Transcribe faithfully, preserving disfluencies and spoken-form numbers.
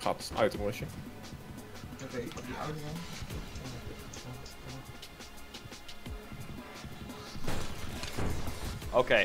Gaat een itemrusje. Oké, okay, ik pak die oude man. Oké, okay,